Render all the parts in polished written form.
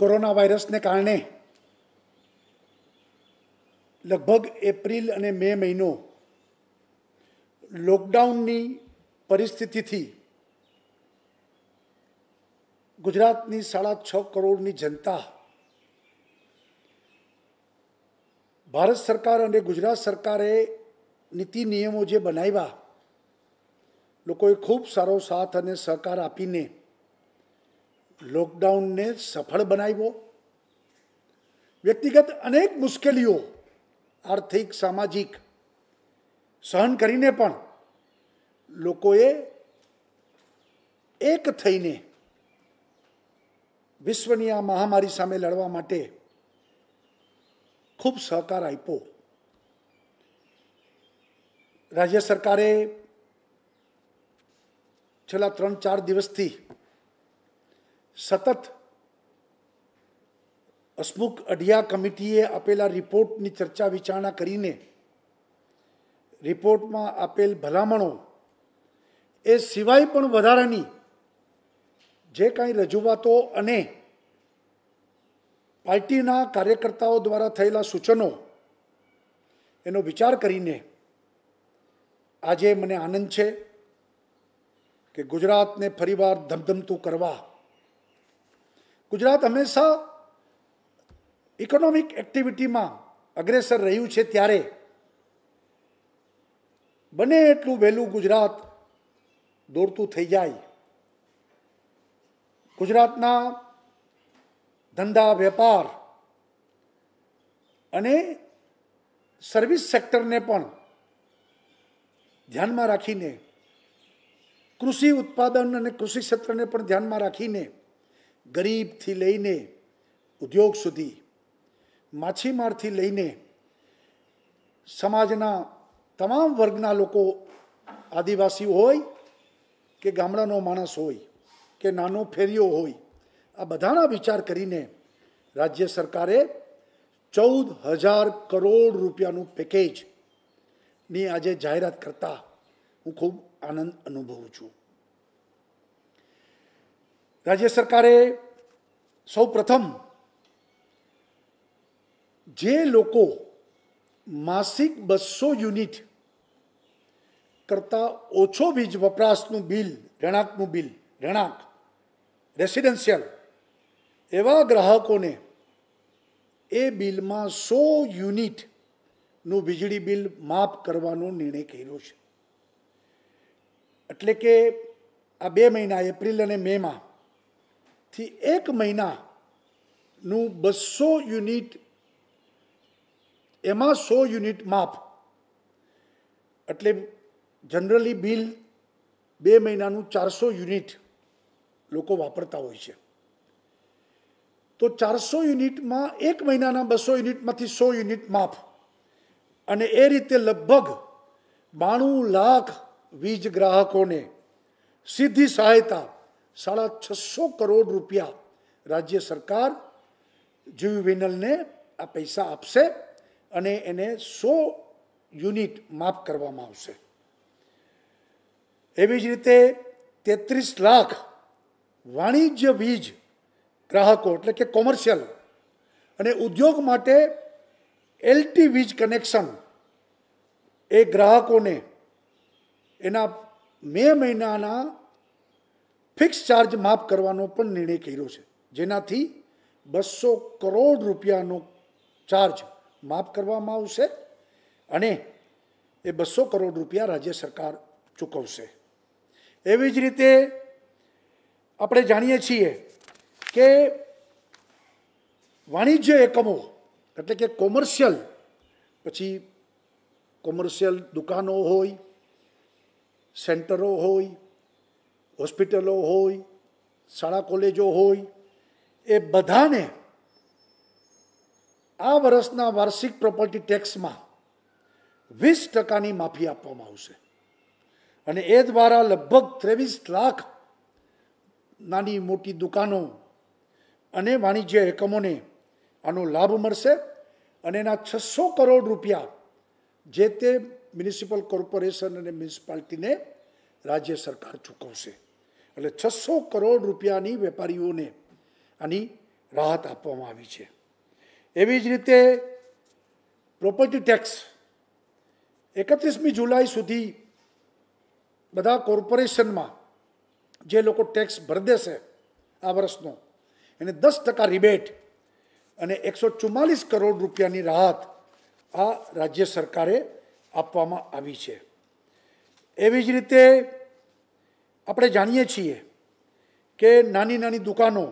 Corona virus ने कारणे लगभग एप्रिल और मे महीनो लॉकडाउन की परिस्थिति थी गुजरातनी 6.5 करोड़ जनता भारत सरकार और गुजरात सरकारे नीति नियमों जे बनाव्या लोकोए खूब सारो साथ और सहकार आपीने लॉकडाउन ने सफल बनाव्यो। व्यक्तिगत अनेक मुश्केलियों आर्थिक सामाजिक सहन करीने पण लोकोए एक थईने विश्वनी आ महामारी सामे लड़वा माटे खूब सहकार आप्यो। राज्य सरकारे छेल्ला 3-4 दिवसथी सतत हसमुख अढिया कमिटीए आपेला रिपोर्टनी चर्चा विचारणा करीने रिपोर्टमां आपेल भलामणों ए सिवाय पण वधारानी जे कांई रजूआतो अने पार्टीना कार्यकर्ताओं द्वारा थयेला सूचनों एनो विचार करीने आजे मने आनंद छे कि गुजरात ने फरीवार धमधमतुं करवा। गुजरात हमेशा इकोनॉमिक एक्टिविटी में अग्रेसर रह्यु छे त्यारे बने एटलुं वहेलुं गुजरात दौड़तुं थई जाय। गुजरातना धंधा वेपार अने सर्विस सेक्टर ने पण ध्यान में राखीने कृषि उत्पादन अने कृषि क्षेत्र ने पण ध्यान में राखीने गरीब थी लईने उद्योग सुधी माछीमार थी लईने समाजना तमाम वर्गना लोको आदिवासी होय के गामडानो माणस होय के नानो फेरियो होय आ बधाना विचार करीने राज्य सरकारे 14,000 करोड़ रूपियानु पेकेज नी आजे जाहेरात करता हूँ खूब आनंद अनुभवुं छुं। राज्य सरकारे सौ प्रथम जे लोको मासिक 200 यूनिट करता ओछो वीज वपराशनु बिल રહેણાંક रेसिडेंशियल एवा ग्राहकों ने ए बिल में 100 यूनिट नु वीजળી बिल माफ करवानो निर्णय कर्यो छे। एटले के आ 2 महीना एप्रिल और मे में थी 1 महीना नु 200 यूनिट एमा 100 यूनिट माफ एटले जनरली बिल 2 महीना 400 यूनिट लोको वापरता होय छे। तो 400 यूनिट में 1 महीना 200 यूनिट में 100 यूनिट माफ अने ए रीते लगभग 92 लाख वीज ग्राहकों ने सीधी सहायता 650 करोड़ रूपिया राज्य सरकार जीवीवीएनएल ने आ पैसा आपसे अने एने 100 यूनिट माफ करवामां आवशे। एवी ज रीते 33 लाख वाणिज्य वीज ग्राहकों एटले के कॉमर्शियल अने उद्योग माटे एलटी वीज कनेक्शन ए ग्राहकों ने एना मे महीनाना फिक्स चार्ज माफ करवानो पण निर्णय कर्यो छे जेनाथी 200 करोड़ रूपियानो चार्ज माफ करवामां आवशे अने ए 200 करोड़ रूपिया राज्य सरकार चूकवशे। एवी ज रीते આપણે જાણીએ છીએ કે વાણિજ્ય એકમો એટલે કે કોમર્શિયલ પછી કોમર્શિયલ દુકાનો હોય સેન્ટરો હોય હોસ્પિટલો હોય શાળા કોલેજો હોય એ બધાને આ વર્ષના વાર્ષિક પ્રોપર્ટી ટેક્સમાં 20% માફી આપવામાં આવશે અને એ દ્વારા લગભગ 23 લાખ नानी मोटी दुकानों अने वाणिज्य एकमों ने आनो लाभ मळशे अने एना 600 करोड़ रूपिया जे ते म्युनिसिपल कॉर्पोरेशन अने म्युनिसिपालिटी ने राज्य सरकार चूकवशे। એટલે 600 કરોડ રૂપિયાની વેપારીઓને આની રાહત આપવામાં આવી છે. એવી જ રીતે પ્રોપર્ટી ટેક્સ 31મી જુલાઈ સુધી બધા કોર્પોરેશનમાં જે લોકો ટેક્સ ભરી દેશે આ વર્ષનો એને 10% રિબેટ અને 144 કરોડ રૂપિયાની રાહત આ રાજ્ય સરકારે આપવામાં આવી છે. એવી જ રીતે આપણે જાણીએ છીએ કે નાની નાની દુકાનો,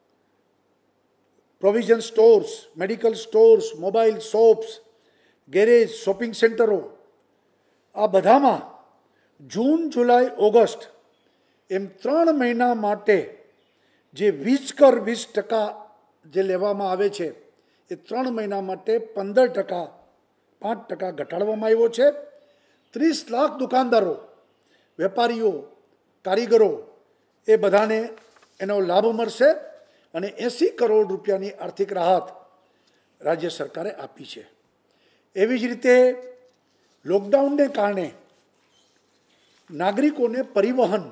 provision stores, medical stores, mobile shops, garage, shopping સેન્ટરો, આ બધામાં જૂન, જુલાઈ, ઓગસ્ટ એમ 3 મહિના માટે જે વીજ કર 20% જે લેવામાં આવે છે એ 3 મહિના માટે 15%, 5% ઘટાડવામાં આવ્યો છે. 30 લાખ દુકાનદારો, વેપારીઓ, કારીગરો એ બધાને એનો લાભ મળશે અને 80 કરોડ રૂપિયાની આર્થિક રાહત રાજ્ય સરકારે આપી છે. એવી જ રીતે લોકડાઉનને કારણે નાગરિકોને પરિવહન,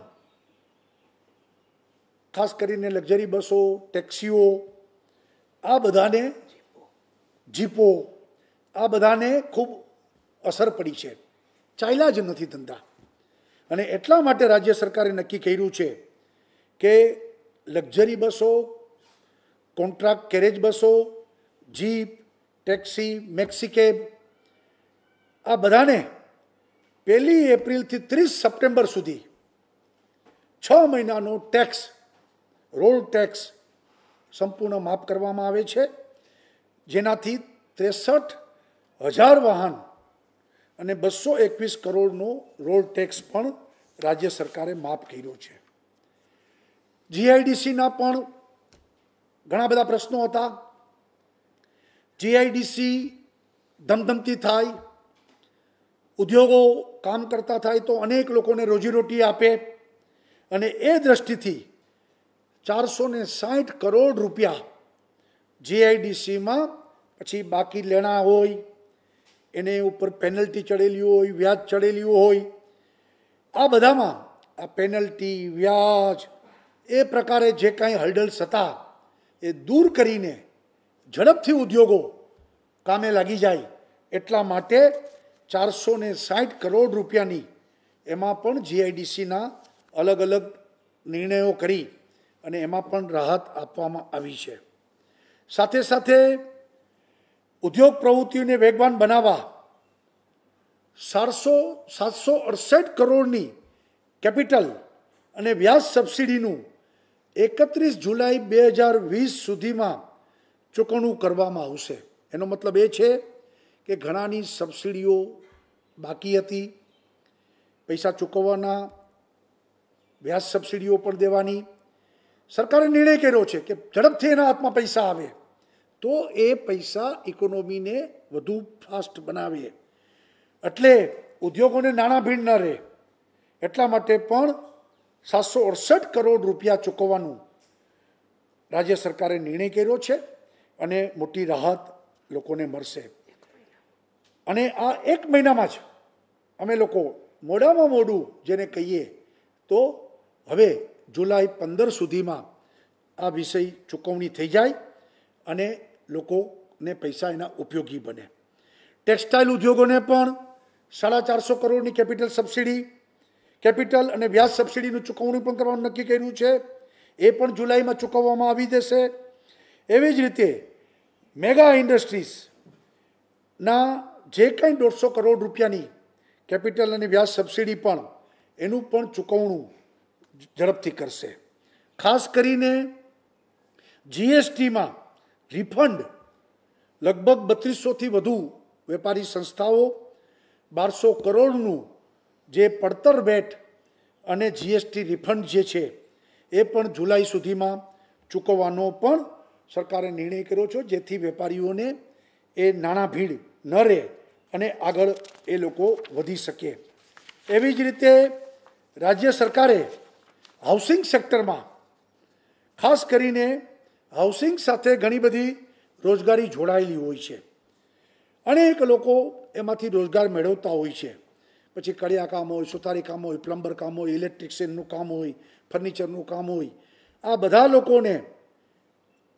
ખાસ કરીને લક્ઝરી બસો, ટેક્સીઓ, આ બધાને, જીપો, આ બધાને ખૂબ અસર પડી છે. ચાલ્યા જ નથી ધંધા. અને એટલા માટે રાજ્ય સરકારે નક્કી કર્યું છે કે લક્ઝરી બસો, કોન્ટ્રાક્ટ કેરેજ બસો, જીપ, ટેક્સી, મેક્સી કેબ, આ બધાને 1 એપ્રિલથી 30 સપ્ટેમ્બર સુધી 6 મહિનાનો ટેક્સ, રોડ ટેક્સ સંપૂર્ણ માફ કરવામાં આવે છે, જેનાથી 63,000 વાહન અને 221 કરોડનો રોડ ટેક્સ પણ રાજ્ય સરકારે માફ કર્યો છે. જીઆઈડીસીના પણ ઘણા બધા પ્રશ્નો હતા. જીઆઈડીસી ધમધમતી થાય, ઉદ્યોગો કામ કરતા થાય તો અનેક લોકોને રોજીરોટી આપે અને એ દ્રષ્ટિથી 460 કરોડ રૂપિયા જીઆઈડીસીમાં પછી બાકી લેણા હોય, એને ઉપર પેનલ્ટી ચડેલી હોય, વ્યાજ ચડેલું હોય, આ બધામાં આ પેનલ્ટી, વ્યાજ એ પ્રકારે જે કાંઈ હર્ડલ્સ હતા એ દૂર કરીને ઝડપથી ઉદ્યોગો કામે લાગી જાય એટલા માટે 460 કરોડ રૂપિયાની એમાં પણ જીઆઈડીસીના અલગ અલગ નિર્ણયો કરી અને એમાં પણ રાહત આપવામાં આવી છે. સાથે સાથે ઉદ્યોગ પ્રવૃત્તિઓને વેગવાન બનાવવા 768 કરોડની કેપિટલ અને વ્યાજ સબસિડીનું 31 જુલાઈ 2020 સુધીમાં ચૂકવણું કરવામાં આવશે. એનો મતલબ એ છે કે ઘણાની સબસિડીઓ બાકી હતી, પૈસા ચૂકવવાના, વ્યાજ સબસિડીઓ પણ દેવાની. સરકારે નિર્ણય કર્યો છે કે ઝડપથી એના હાથમાં પૈસા આવે તો એ પૈસા ઇકોનોમીને વધુ ફાસ્ટ બનાવે, એટલે ઉદ્યોગોને નાણાં ભીડ ન રહે એટલા માટે પણ 768 કરોડ રૂપિયા ચૂકવવાનું રાજ્ય સરકારે નિર્ણય કર્યો છે અને મોટી રાહત લોકોને મળશે. અને આ 1 મહિનામાં જ અમે લોકો મોડામાં મોડું જેને કહીએ તો હવે જુલાઈ 15 સુધીમાં આ વિષય ચૂકવણી થઈ જાય અને લોકોને પૈસા એના ઉપયોગી બને. ટેક્સટાઇલ ઉદ્યોગોને પણ 450 કરોડની કેપિટલ સબસિડી, કેપિટલ અને વ્યાજ સબસિડીનું ચૂકવણી પણ કરવાનું નક્કી કર્યું છે. એ પણ જુલાઈમાં ચૂકવવામાં આવી જશે. એવી જ રીતે મેગા ઇન્ડસ્ટ્રીઝના જે કંઈ 150 કરોડ રૂપિયાની કેપિટલ અને વ્યાજ સબસિડી પણ એનું પણ ચૂકવણું ઝડપથી કરશે. ખાસ કરીને જીએસટીમાં રિફંડ લગભગ 3200થી વધુ વેપારી સંસ્થાઓ 1200 કરોડનું જે પડતર વેટ અને જીએસટી રિફંડ જે છે એ પણ જુલાઈ સુધીમાં ચૂકવવાનો પણ સરકારે નિર્ણય કર્યો છે, જેથી વેપારીઓને એ નાણાં ભીડ ન રહે અને આગળ એ લોકો વધી શકે. એવી જ રીતે રાજ્ય સરકારે હાઉસિંગ સેક્ટરમાં ખાસ કરીને હાઉસિંગ સાથે ઘણી બધી રોજગારી જોડાયેલી હોય છે. અનેક લોકો એમાંથી રોજગાર મેળવતા હોય છે. પછી કડિયા કામ હોય, સુતારી કામ હોય, પ્લમ્બર કામ હોય, ઇલેક્ટ્રિશિયનનું કામ હોય, ફર્નિચરનું કામ હોય, આ બધા લોકોને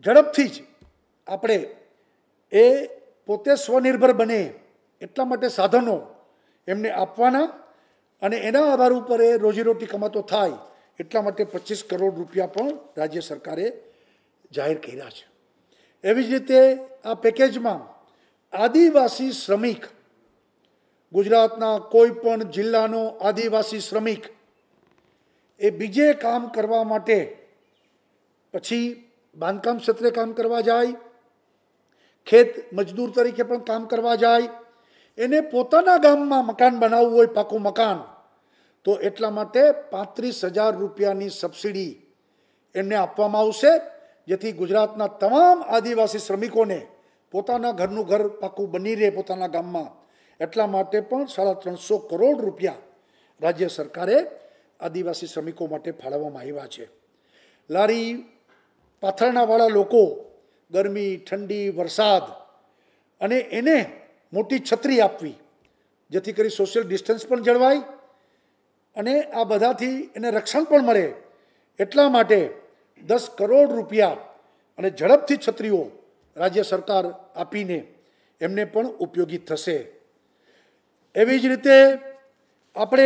ઝડપથી જ આપણે એ પોતે સ્વનિર્ભર બને એટલા માટે સાધનો એમને આપવાના અને એના આધાર ઉપર એ રોજીરોટી કમાતો થાય એટલા માટે 25 કરોડ રૂપિયા પણ રાજ્ય સરકારે જાહેર કર્યા છે. એવી જ રીતે આ પેકેજમાં આદિવાસી શ્રમિક, ગુજરાતના કોઈ પણ જિલ્લાનો આદિવાસી શ્રમિક એ બીજે કામ કરવા માટે, પછી બાંધકામ ક્ષેત્રે કામ કરવા જાય, ખેત મજદૂર તરીકે પણ કામ કરવા જાય, એને પોતાના ગામમાં મકાન બનાવવું હોય, પાકું મકાન, તો એટલા માટે 35,000 રૂપિયાની સબસિડી એમને આપવામાં આવશે, જેથી ગુજરાતના તમામ આદિવાસી શ્રમિકોને પોતાના ઘરનું ઘર પાકું બની રહે પોતાના ગામમાં. એટલા માટે પણ 350 કરોડ રૂપિયા રાજ્ય સરકારે આદિવાસી શ્રમિકો માટે ફાળવવામાં આવ્યા છે. લારી પાથરણાવાળા લોકો ગરમી, ઠંડી, વરસાદ અને એને મોટી છત્રી આપવી, જેથી કરી સોશિયલ ડિસ્ટન્સ પણ જળવાય અને આ બધાથી એને રક્ષણ પણ મળે. એટલા માટે 10 કરોડ રૂપિયા અને ઝડપથી છત્રીઓ રાજ્ય સરકાર આપીને એમને પણ ઉપયોગી થશે. એવી જ રીતે આપણે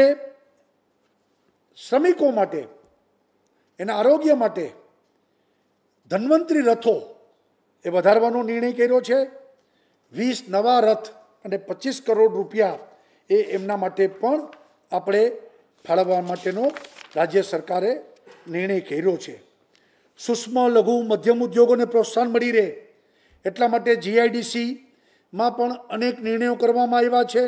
શ્રમિકો માટે, એના આરોગ્ય માટે ધન્વંતરી રથો એ વધારવાનો નિર્ણય કર્યો છે. 20 નવા રથ અને 25 કરોડ રૂપિયા એ એમના માટે પણ આપણે ફાળવવા માટેનો રાજ્ય સરકારે નિર્ણય કર્યો છે. સૂક્ષ્મ, લઘુ, મધ્યમ ઉદ્યોગોને પ્રોત્સાહન મળી રહે એટલા માટે GIDCમાં પણ અનેક નિર્ણયો કરવામાં આવ્યા છે.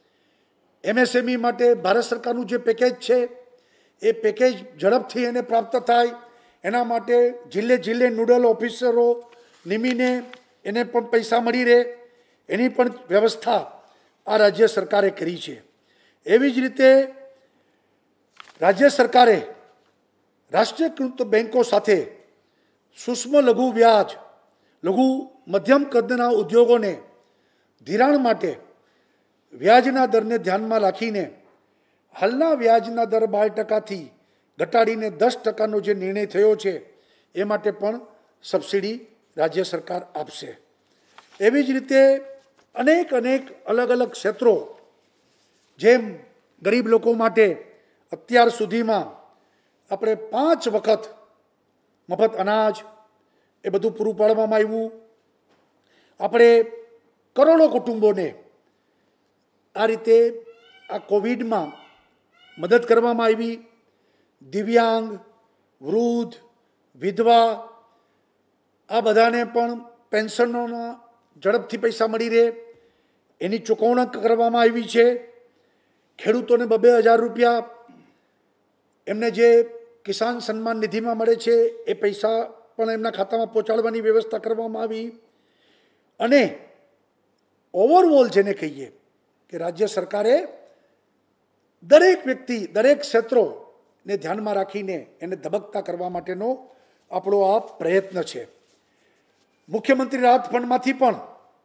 MSME માટે ભારત સરકારનું જે પેકેજ છે એ પેકેજ ઝડપથી એને પ્રાપ્ત થાય એના માટે જિલ્લે જિલ્લે નોડલ ઓફિસરો નિમીને એને પણ પૈસા મળી રહે એની પણ વ્યવસ્થા આ રાજ્ય સરકારે કરી છે. એવી જ રીતે રાજ્ય સરકારે રાષ્ટ્રીયકૃત બેન્કો સાથે સૂક્ષ્મ લઘુ વ્યાજ, લઘુ મધ્યમ કદના ઉદ્યોગોને ધિરાણ માટે વ્યાજના દરને ધ્યાનમાં રાખીને હાલના વ્યાજના દર 12% ઘટાડીને 10%નો જે નિર્ણય થયો છે એ માટે પણ સબસિડી રાજ્ય સરકાર આપશે. એવી જ રીતે અનેક અલગ અલગ ક્ષેત્રો, જેમ ગરીબ લોકો માટે અત્યાર સુધીમાં આપણે 5 વખત મફત અનાજ એ બધું પૂરું પાડવામાં આવ્યું. આપણે કરોડો કુટુંબોને આ રીતે આ કોવિડમાં મદદ કરવામાં આવી. દિવ્યાંગ, વૃદ્ધ, વિધવા આ બધાને પણ પેન્શનોના ઝડપથી પૈસા મળી રહે એની ચૂકવણી કરવામાં આવી છે. ખેડૂતોને 2,000 રૂપિયા એમને જે કિસાન સન્માન નિધિમાં મળે છે એ પૈસા પણ એમના ખાતામાં પહોંચાડવાની વ્યવસ્થા કરવામાં આવી. અને ઓવરઓલ જેને કહીએ કે રાજ્ય સરકારે દરેક વ્યક્તિ, દરેક ક્ષેત્રોને ધ્યાનમાં રાખીને એને ધબકતા કરવા માટેનો આપણો આ પ્રયત્ન છે. મુખ્યમંત્રી રાહત ફંડમાંથી પણ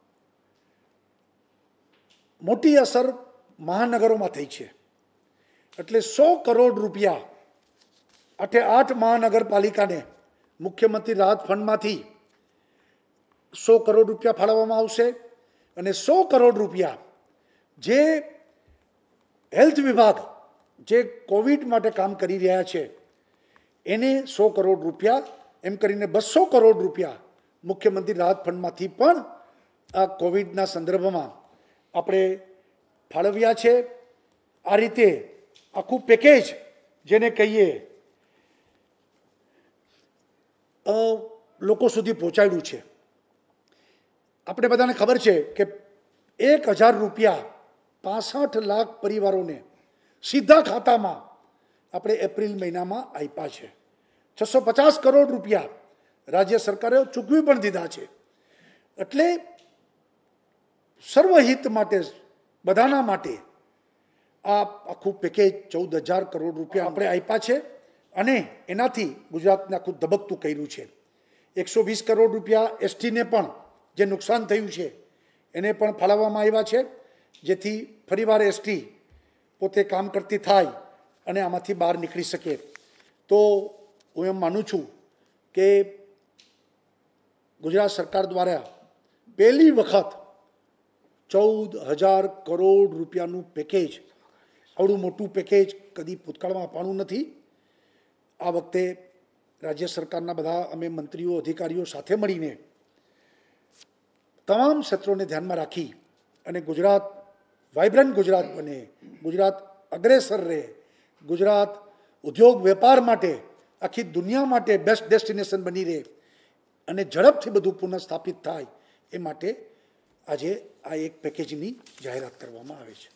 મોટી અસર મહાનગરોમાં થઈ છે. એટલે 100 કરોડ રૂપિયા 8 મહાનગરપાલિકાને મુખ્યમંત્રી રાહત ફંડમાંથી 100 કરોડ રૂપિયા ફાળવવામાં આવશે. અને 100 કરોડ રૂપિયા જે હેલ્થ વિભાગ જે કોવિડ માટે કામ કરી રહ્યા છે એને 100 કરોડ રૂપિયા એમ કરીને 200 કરોડ રૂપિયા મુખ્યમંત્રી રાહત ફંડમાંથી પણ આ કોવિડના સંદર્ભમાં આપણે ફાળવ્યા છે. આ રીતે આખું પેકેજ જેને કહીએ લોકો સુધી પહોંચાડ્યું છે. આપણે બધાને ખબર છે કે 1,000 રૂપિયા 65 લાખ પરિવારોને સીધા ખાતામાં આપણે એપ્રિલ મહિનામાં આપ્યા છે. 650 કરોડ રૂપિયા રાજ્ય સરકારે ચૂકવી પણ દીધા છે. એટલે સર્વહિત માટે, બધાના માટે આ આખું પેકેજ 14,000 કરોડ રૂપિયા આપણે આપ્યા છે અને એનાથી ગુજરાતને આખું ધબકતું કર્યું છે. 120 કરોડ રૂપિયા એસટીને પણ જે નુકસાન થયું છે એને પણ ફાળવવામાં આવ્યા છે, જેથી ફરીવાર એસટી પોતે કામ કરતી થાય અને આમાંથી બહાર નીકળી શકે. તો હું એમ માનું છું કે ગુજરાત સરકાર દ્વારા પહેલી વખત 14,000 કરોડ રૂપિયાનું પેકેજ, આવડું મોટું પેકેજ કદી ભૂતકાળમાં અપાણું નથી. આ વખતે રાજ્ય સરકારના બધા અમે મંત્રીઓ અધિકારીઓ સાથે મળીને તમામ ક્ષેત્રોને ધ્યાનમાં રાખી અને ગુજરાત વાઇબ્રન્ટ ગુજરાત બને, ગુજરાત અગ્રેસર રહે, ગુજરાત ઉદ્યોગ વેપાર માટે આખી દુનિયા માટે બેસ્ટ ડેસ્ટિનેશન બની રહે અને ઝડપથી બધું પુનઃસ્થાપિત થાય એ માટે આજે આ એક પેકેજની જાહેરાત કરવામાં આવે છે.